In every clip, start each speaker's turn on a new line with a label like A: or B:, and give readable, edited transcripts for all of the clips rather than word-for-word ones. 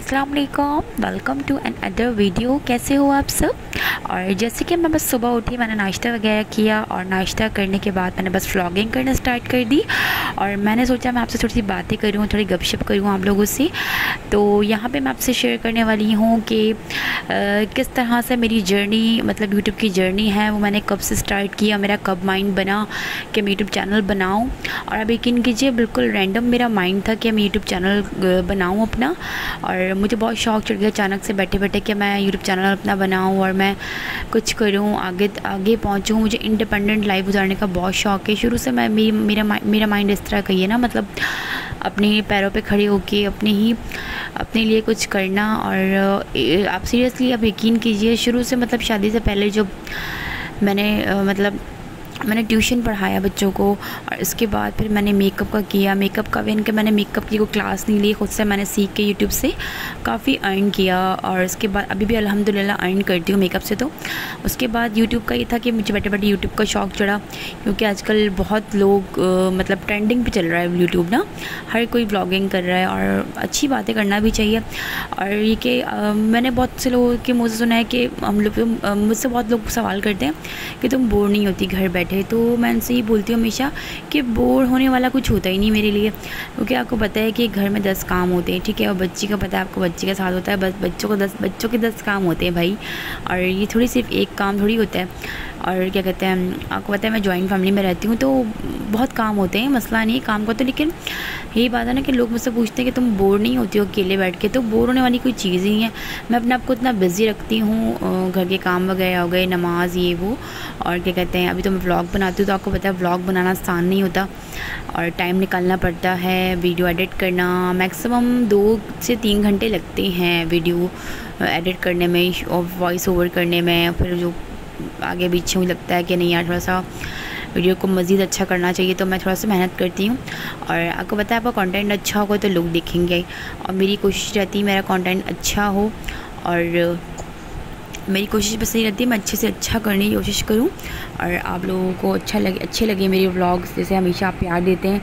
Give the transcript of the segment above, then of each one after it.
A: अस्सलाम वालेकुम, welcome to another video. कैसे हो आप सब? और जैसे कि मैं बस सुबह उठी, मैंने नाश्ता वगैरह किया और नाश्ता करने के बाद मैंने बस व्लॉगिंग करना स्टार्ट कर दी। और मैंने सोचा मैं आपसे थोड़ी सी बातें करूँ, थोड़ी गपशप करूँ आप लोगों से। तो यहाँ पे मैं आपसे शेयर करने वाली हूँ कि किस तरह से मेरी जर्नी, मतलब यूट्यूब की जर्नी है, वो मैंने कब से स्टार्ट किया, मेरा कब माइंड बना कि मैं यूट्यूब चैनल बनाऊँ। और अब यकीन कीजिए, बिल्कुल रैंडम मेरा माइंड था कि मैं यूट्यूब चैनल बनाऊँ अपना। और मुझे बहुत शौक़ चढ़ गया अचानक से बैठे बैठे कि मैं यूट्यूब चैनल अपना बनाऊँ और मैं कुछ करूँ, आगे आगे पहुँचूँ। मुझे इंडिपेंडेंट लाइफ गुजारने का बहुत शौक़ है शुरू से। मैं मेरा माइंड इस तरह का ही है ना, मतलब अपने पैरों पे खड़े होके अपने लिए कुछ करना। और आप सीरियसली आप यकीन कीजिए, शुरू से मतलब शादी से पहले जो मैंने ट्यूशन पढ़ाया बच्चों को। और इसके बाद फिर मैंने मेकअप का किया। मेकअप का भी इनके मैंने मेकअप की कोई क्लास नहीं ली, ख़ुद से मैंने सीख के यूट्यूब से काफ़ी अर्न किया। और उसके बाद अभी भी अल्हम्दुलिल्लाह अर्न करती हूँ मेकअप से। तो उसके बाद यूट्यूब का ये था कि मुझे बैठे बैठे यूट्यूब का शौक़ चढ़ा, क्योंकि आजकल बहुत लोग मतलब ट्रेंडिंग पे चल रहा है यूट्यूब ना, हर कोई ब्लॉगिंग कर रहा है और अच्छी बातें करना भी चाहिए। और ये कि मैंने बहुत से लोगों के मुँह से सुना है कि मुझसे बहुत लोग सवाल करते हैं कि तुम बोर नहीं होती घर बैठे? तो मैं उनसे ही बोलती हूँ हमेशा कि बोर होने वाला कुछ होता ही नहीं मेरे लिए, क्योंकि आपको पता है कि घर में 10 काम होते हैं, ठीक है। और बच्ची का पता है आपको, बच्ची का साथ होता है, बस बच्चों के 10 काम होते हैं भाई। और ये थोड़ी सिर्फ एक काम थोड़ी होता है। और क्या कहते हैं, आपको पता है मैं जॉइंट फैमिली में रहती हूँ, तो बहुत काम होते हैं, मसला नहीं है काम का। तो लेकिन यही बात है ना कि लोग मुझसे पूछते हैं कि तुम बोर नहीं होती हो अकेले बैठ के? तो बोर होने वाली कोई चीज़ ही है। मैं अपने आप को इतना बिज़ी रखती हूँ, घर के काम वगैरह हो गए, नमाज ये वो। और क्या कहते हैं, अभी तो मैं व्लॉग बनाती हूँ, तो आपको पता है व्लॉग बनाना आसान नहीं होता और टाइम निकालना पड़ता है। वीडियो एडिट करना मैक्सिमम 2 से 3 घंटे लगते हैं वीडियो एडिट करने में और वॉइस ओवर करने में। फिर जो आगे पीछे मुझे लगता है कि नहीं यार, थोड़ा सा वीडियो को मज़ीद अच्छा करना चाहिए, तो मैं थोड़ा सा मेहनत करती हूँ। और आपको पता है, आपका कंटेंट अच्छा होगा तो लोग देखेंगे। और मेरी कोशिश रहती है मेरा कंटेंट अच्छा हो, और मेरी कोशिश बस यही रहती है मैं अच्छे से अच्छा करने की कोशिश करूँ और आप लोगों को अच्छे लगे मेरे व्लॉग्स, जैसे हमेशा आप प्यार देते हैं।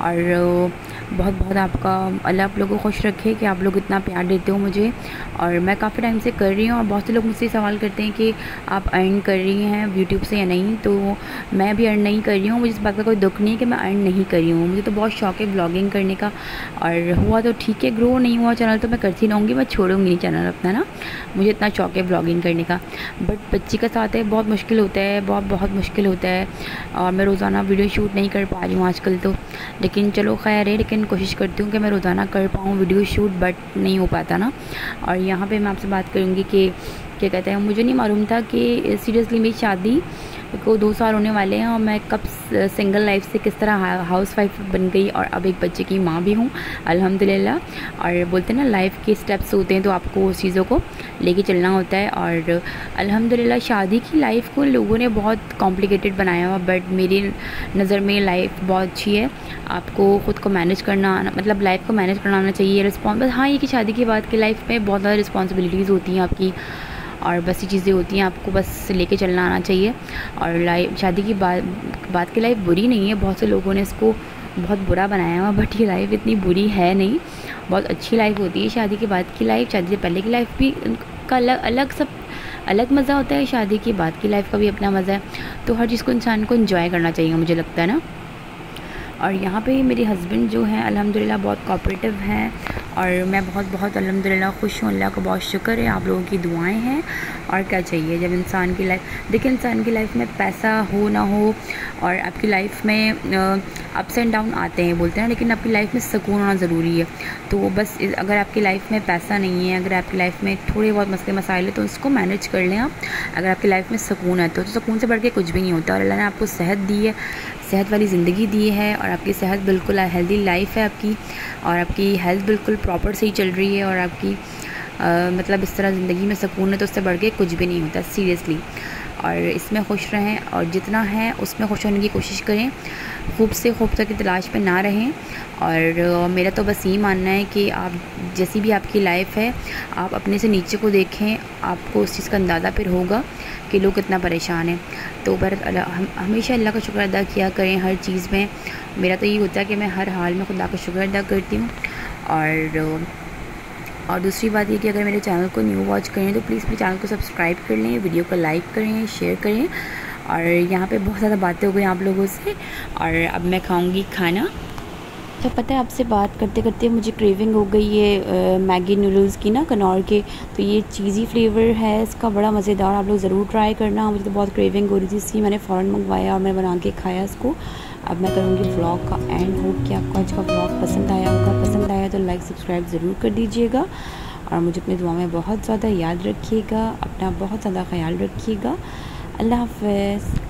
A: और बहुत बहुत आपका अल्लाह आप लोगों को खुश रखे कि आप लोग इतना प्यार देते हो मुझे। और मैं काफ़ी टाइम से कर रही हूँ, और बहुत से लोग मुझसे सवाल करते हैं कि आप अर्न कर रही हैं यूट्यूब से या नहीं। तो मैं भी अर्न नहीं कर रही हूँ, मुझे इस बात का कोई दुख नहीं है कि मैं अर्न नहीं कर रही हूँ। मुझे तो बहुत शौक़ है ब्लॉगिंग करने का, और हुआ तो ठीक है, ग्रो नहीं हुआ चैनल तो मैं करती रहूँगी, मैं छोड़ूंगी नहीं चैनल अपना ना। मुझे इतना शौक़ है ब्लॉगिंग करने का। बट बच्ची का साथ है, बहुत मुश्किल होता है, बहुत मुश्किल होता है। और मैं रोज़ाना वीडियो शूट नहीं कर पा रही हूँ आजकल तो, लेकिन चलो खैर है। लेकिन कोशिश करती हूँ कि मैं रोज़ाना कर पाऊँ वीडियो शूट, बट नहीं हो पाता ना। और यहाँ पे मैं आपसे बात करूँगी कि क्या कहते हैं, मुझे नहीं मालूम था कि सीरियसली मेरी शादी को 2 साल होने वाले हैं और मैं कब सिंगल लाइफ से किस तरह हाउस वाइफ बन गई और अब एक बच्चे की माँ भी हूँ अल्हम्दुलिल्लाह। और बोलते हैं ना लाइफ के स्टेप्स होते हैं, तो आपको उस चीज़ों को लेके चलना होता है। और अल्हम्दुलिल्लाह शादी की लाइफ को लोगों ने बहुत कॉम्प्लिकेटेड बनाया हुआ, बट मेरी नज़र में लाइफ बहुत अच्छी है। आपको ख़ुद को मैनेज करना, मतलब लाइफ को मैनेज करना आना चाहिए। रिस्पॉन्स हाँ, ये कि शादी के बाद की लाइफ में बहुत ज़्यादा रिस्पॉन्सिबिलिटीज़ होती हैं आपकी, और बस ये चीज़ें होती हैं, आपको बस लेके चलना आना चाहिए। और लाइफ शादी की बाद की लाइफ बुरी नहीं है, बहुत से लोगों ने इसको बहुत बुरा बनाया हुआ, बट ये लाइफ इतनी बुरी है नहीं, बहुत अच्छी लाइफ होती है शादी के बाद की लाइफ। शादी से पहले की लाइफ भी का अलग मज़ा होता है, शादी के बाद की लाइफ का भी अपना मज़ा है। तो हर चीज़ को इंसान को एंजॉय करना चाहिए, मुझे लगता है ना। और यहाँ पे मेरे हस्बैंड जो हैं अल्हम्दुलिल्लाह बहुत कोऑपरेटिव हैं, और मैं बहुत अल्हम्दुलिल्लाह खुश हूँ। अल्लाह का बहुत शुक्र है, आप लोगों की दुआएं हैं। और क्या चाहिए जब इंसान की लाइफ, देखिए इंसान की लाइफ में पैसा हो ना हो, और आपकी लाइफ में अप्स एंड डाउन आते हैं बोलते हैं, लेकिन आपकी लाइफ में सुकून होना ज़रूरी है। तो बस अगर आपकी लाइफ में पैसा नहीं है, अगर आपकी लाइफ में थोड़े बहुत मसले मसाइल है, तो उसको मैनेज कर लें आप। अगर आपकी लाइफ में सुकून है तो सुकून से बढ़ के कुछ भी नहीं होता। और अल्लाह ने आपको सेहत दी है, सेहत वाली ज़िंदगी दी है, और आपकी सेहत बिल्कुल हेल्दी लाइफ है आपकी, और आपकी हेल्थ बिल्कुल प्रॉपर सही चल रही है, और आपकी मतलब इस तरह ज़िंदगी में सुकून है, तो उससे बढ़ के कुछ भी नहीं होता सीरियसली। और इसमें खुश रहें, और जितना है उसमें खुश होने की कोशिश करें, खूब से खूबसूरत की तलाश में ना रहें। और मेरा तो बस यही मानना है कि आप जैसी भी आपकी लाइफ है, आप अपने से नीचे को देखें, आपको उस चीज़ का अंदाज़ा फिर होगा कि लोग कितना परेशान हैं। तो हमेशा अल्लाह का शुक्र अदा किया करें हर चीज़ में। मेरा तो ये होता है कि मैं हर हाल में खुदा का शुक्र अदा करती हूँ। और और दूसरी बात ये कि अगर मेरे चैनल को न्यू वॉच करें तो प्लीज़ मेरे चैनल को सब्सक्राइब कर लें, वीडियो को लाइक करें, शेयर करें। और यहाँ पे बहुत ज़्यादा बातें हो गई आप लोगों से, और अब मैं खाऊंगी खाना। तो पता है आपसे बात करते करते मुझे क्रेविंग हो गई है मैगी नूडल्स की ना, कनौर के। तो ये चीज़ी फ्लेवर है इसका, बड़ा मज़ेदार, आप लोग ज़रूर ट्राई करना। मुझे तो बहुत क्रेविंग हो रही थी, इसलिए मैंने फ़ौरन मंगवाया और मैं बना के खाया इसको। अब मैं करूँगी व्लॉग का एंड। होप कि आपको आज का व्लॉग पसंद आया होगा। पसंद आया तो लाइक सब्सक्राइब ज़रूर कर दीजिएगा, और मुझे अपनी दुआ में बहुत ज़्यादा याद रखिएगा। अपना बहुत ज़्यादा ख्याल रखिएगा। अल्लाह हाफ़िज़।